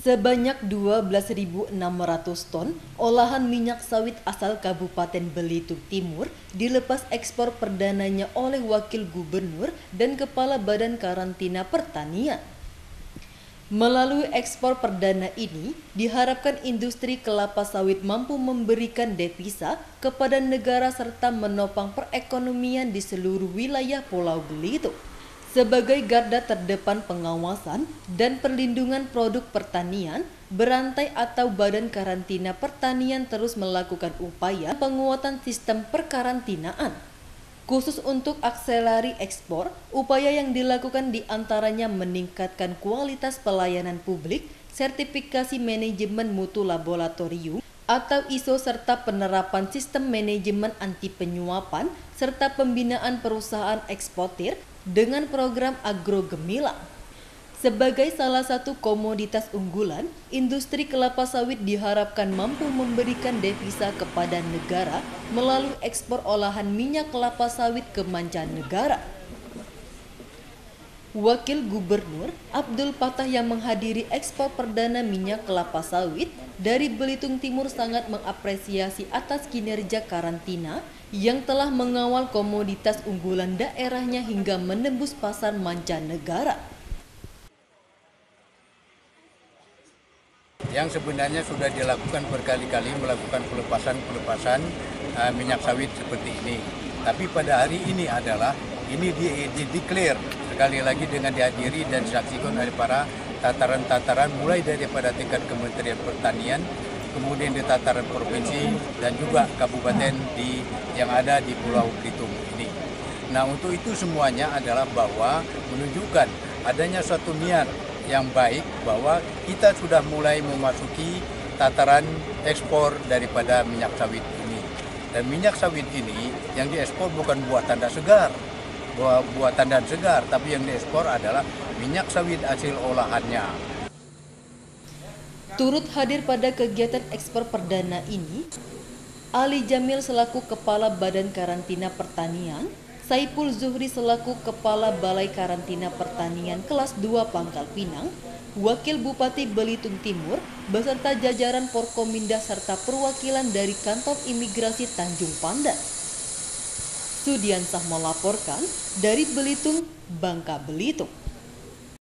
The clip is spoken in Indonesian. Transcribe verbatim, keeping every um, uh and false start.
Sebanyak dua belas ribu enam ratus ton olahan minyak sawit asal Kabupaten Belitung Timur dilepas ekspor perdananya oleh Wakil Gubernur dan Kepala Badan Karantina Pertanian. Melalui ekspor perdana ini, diharapkan industri kelapa sawit mampu memberikan devisa kepada negara serta menopang perekonomian di seluruh wilayah Pulau Belitung. Sebagai garda terdepan pengawasan dan perlindungan produk pertanian, Berantai atau Badan Karantina Pertanian terus melakukan upaya penguatan sistem perkarantinaan. Khusus untuk akselerasi ekspor, upaya yang dilakukan diantaranya meningkatkan kualitas pelayanan publik, sertifikasi manajemen mutu laboratorium atau I S O serta penerapan sistem manajemen anti penyuapan serta pembinaan perusahaan eksportir dengan program agrogemilang. Sebagai salah satu komoditas unggulan, industri kelapa sawit diharapkan mampu memberikan devisa kepada negara melalui ekspor olahan minyak kelapa sawit ke mancanegara. Wakil Gubernur Abdul Fattah yang menghadiri ekspor perdana minyak kelapa sawit dari Belitung Timur sangat mengapresiasi atas kinerja karantina yang telah mengawal komoditas unggulan daerahnya hingga menembus pasar mancanegara. Yang sebenarnya sudah dilakukan berkali-kali melakukan pelepasan-pelepasan uh, minyak sawit seperti ini. Tapi pada hari ini adalah ini di, di declare sekali lagi dengan dihadiri dan disaksikan oleh para tataran-tataran mulai daripada tingkat Kementerian Pertanian, kemudian di tataran provinsi dan juga kabupaten di yang ada di Pulau Belitung ini. Nah, untuk itu semuanya adalah bahwa menunjukkan adanya suatu niat yang baik bahwa kita sudah mulai memasuki tataran ekspor daripada minyak sawit ini. Dan minyak sawit ini yang diekspor bukan buatan dan segar, buatan dan segar, tapi yang diekspor adalah minyak sawit hasil olahannya. Turut hadir pada kegiatan ekspor perdana ini, Ali Jamil selaku Kepala Badan Karantina Pertanian, Saipul Zuhri selaku Kepala Balai Karantina Pertanian kelas dua Pangkal Pinang, Wakil Bupati Belitung Timur, beserta jajaran Porkominda serta perwakilan dari Kantor Imigrasi Tanjung Pandan. Sudiansah melaporkan dari Belitung, Bangka Belitung.